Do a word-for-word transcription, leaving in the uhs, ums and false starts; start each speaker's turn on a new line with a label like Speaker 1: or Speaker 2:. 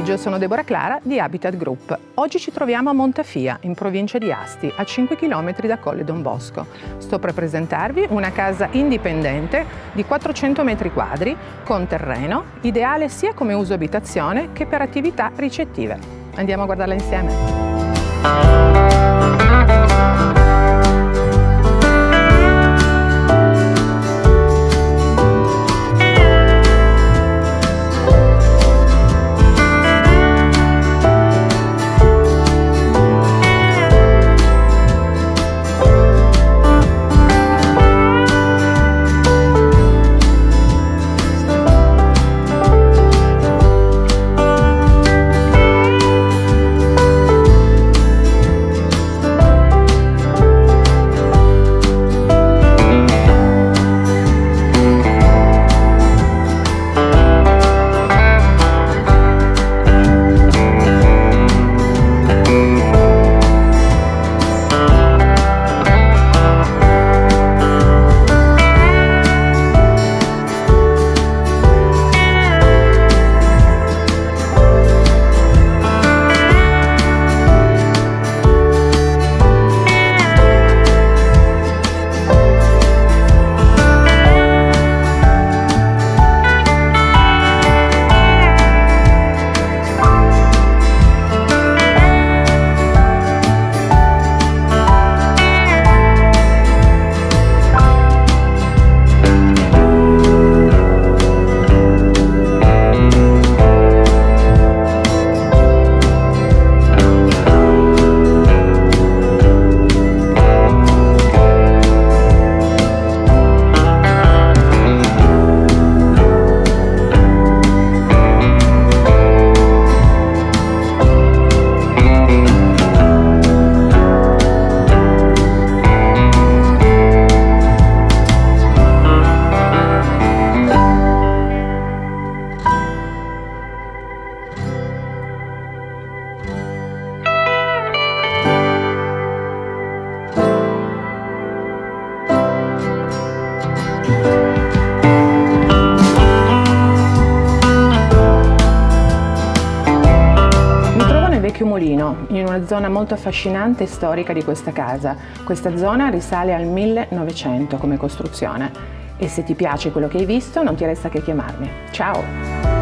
Speaker 1: pomeriggio, sono Deborah Clara di Habitat Group. Oggi ci troviamo a Montafia, in provincia di Asti, a cinque chilometri da Colle Don Bosco. Sto per presentarvi una casa indipendente di quattrocento metri quadri, con terreno, ideale sia come uso abitazione che per attività ricettive. Andiamo a guardarla insieme. Mulino, in una zona molto affascinante e storica di questa casa. Questa zona risale al millenovecento come costruzione e se ti piace quello che hai visto non ti resta che chiamarmi. Ciao!